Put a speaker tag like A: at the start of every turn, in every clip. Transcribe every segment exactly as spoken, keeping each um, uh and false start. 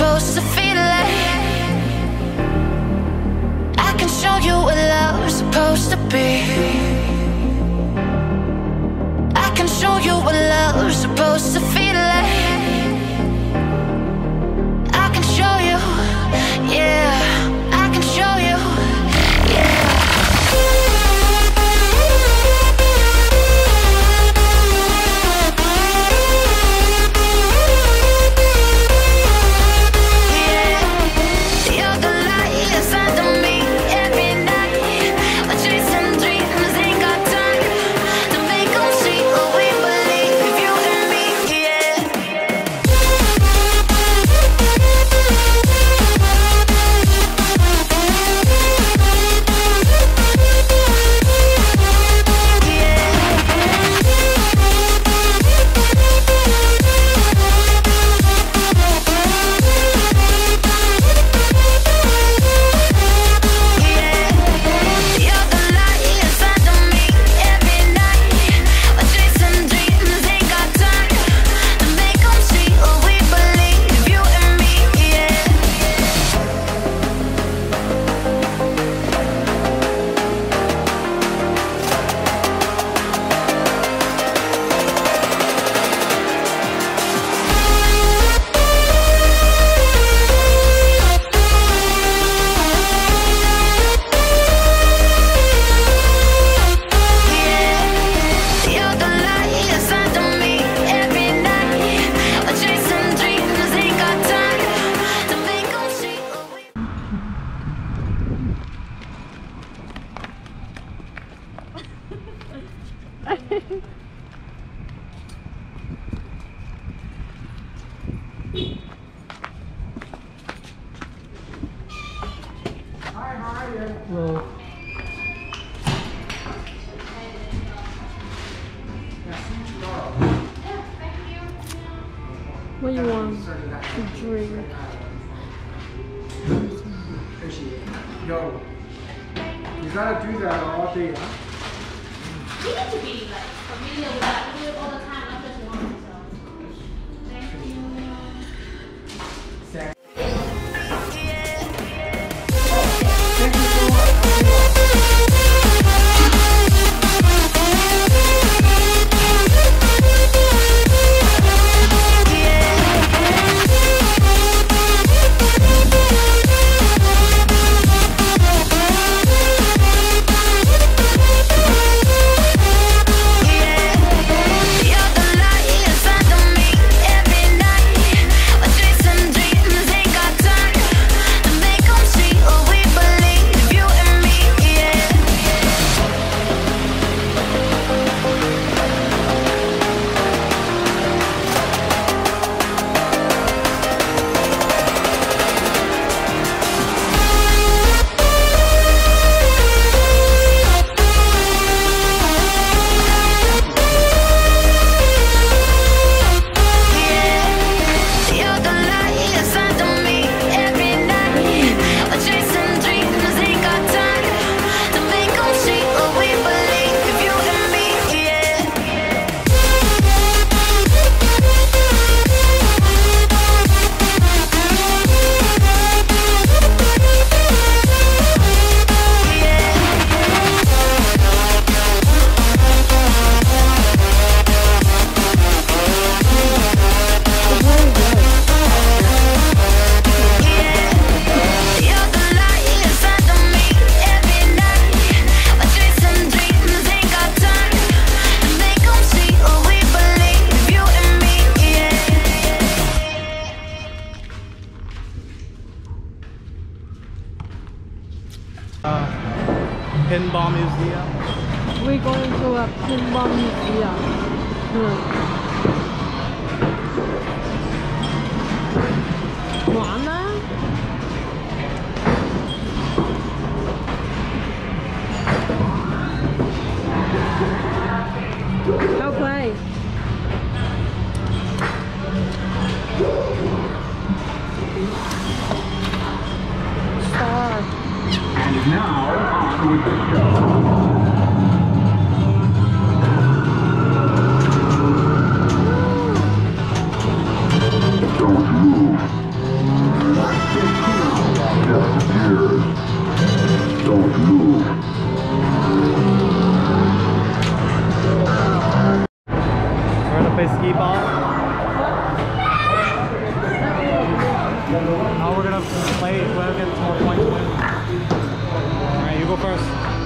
A: supposed to feel like. I can show you what love's supposed to be. I can show you what love's supposed to feel like. I can show you, yeah, I can show you, yeah.
B: Hello. What do you want to drink?
C: Yo, you gotta do that all day, huh?
D: You need to be like familiar with that. Do it all the time, not just once. So. Thank you.
B: Uh, pinball museum.
E: We're going to a pinball museum. Hmm. Wanna? Go play. Star.
F: And now, on with the show. Don't move.
B: Now we're gonna play. Whoever gets more points wins. Alright, you go first.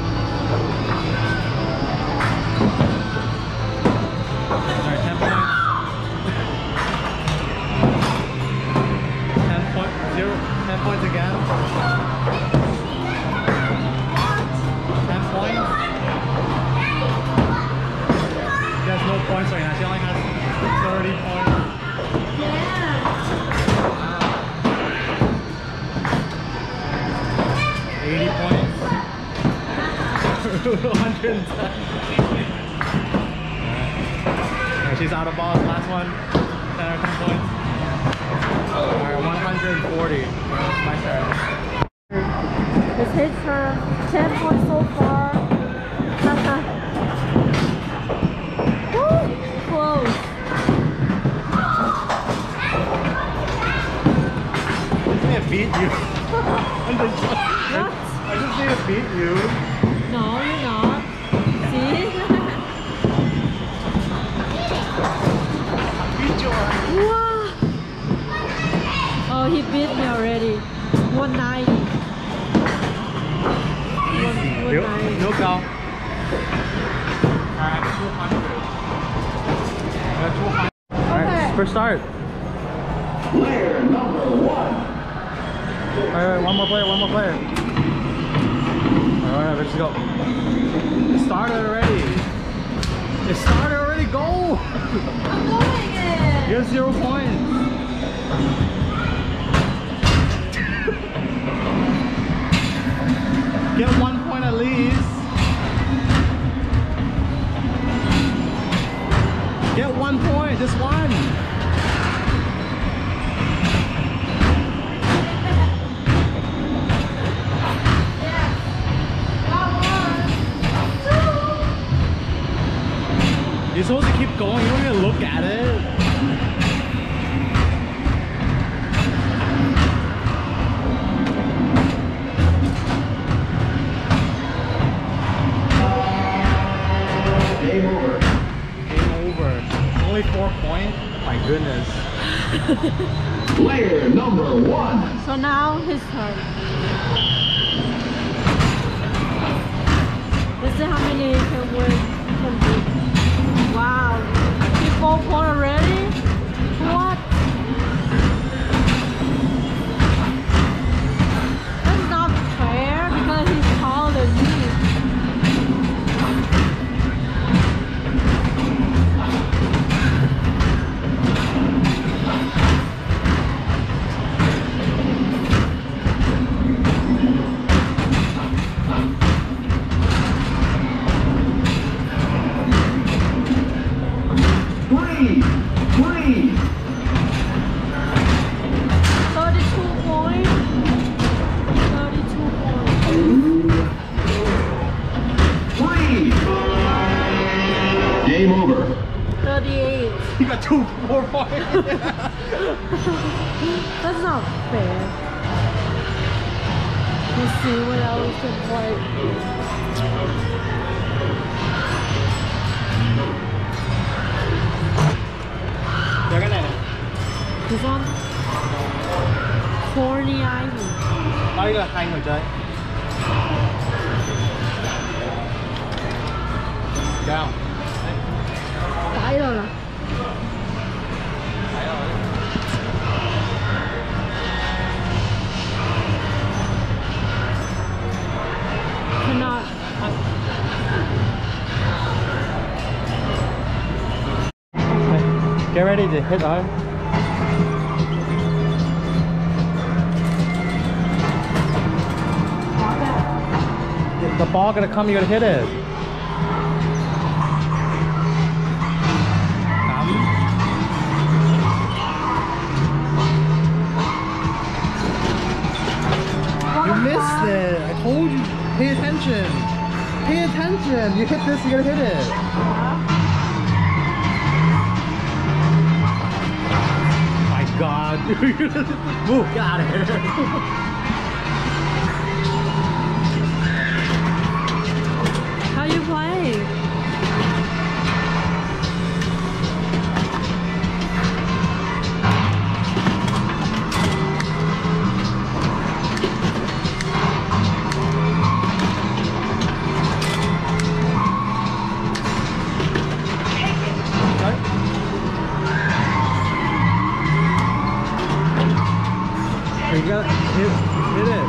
B: Alright, ten points. ten point zero. ten points again. ten points. She has no points right now. She only has thirty points. eighty points. one hundred ten. Alright, she's out of balls. Last one. ten or ten points. Alright, one hundred forty. My turn.
E: It's his turn. ten points so far. Woo! Close.
B: I just need to beat you. I'm just,
E: What?
B: I just need to beat you.
E: No, you're not. See?
B: Beat your
E: Wow. Oh, he beat me already. one ninety.
B: Easy.
E: one ninety.
B: No go. Alright, two hundred. two hundred. Alright,
E: Okay.
B: first start.
F: Player number one.
B: Alright, one more player, one more player. Alright, let's go. It started already. It started already, go!
E: I'm going in.
B: You have zero points. Get one point at least. Get one point, just one. You're supposed to keep going, you don't even look at it.
F: Game over.
B: Game over. Only four points? My goodness.
F: Player number one.
E: So now his turn. Let's see how many he can win. Can beat. Wow. He four point already? What? That's not fair because he's taller than me.
F: Three. Three.
E: thirty-two points. thirty-two points.
F: Three. Game over.
E: thirty-eight.
B: You got two, four points.
E: That's not fair. Let's see what else can play.
B: They're gonna.
E: This one? Corny Ivy.
B: Now you got hang with Jay. Down.
E: Phải rồi nè. Cannot.
B: Get ready to hit her. The ball gonna come, you gotta hit it. Come. You missed it. I told you. Pay attention. Pay attention. You hit this, you gotta hit it. My God. Move, get out of here.
E: How you play?
B: gotta hit, hit it.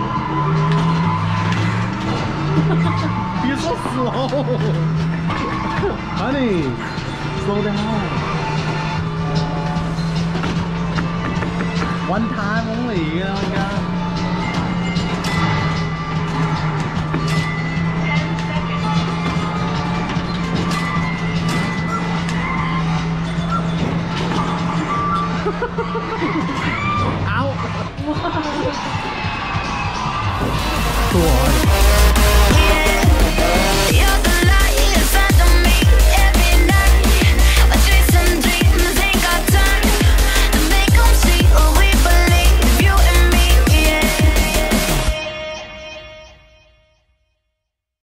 B: You're so slow. Honey, slow down. One time only, you know, God. Ow! Cool.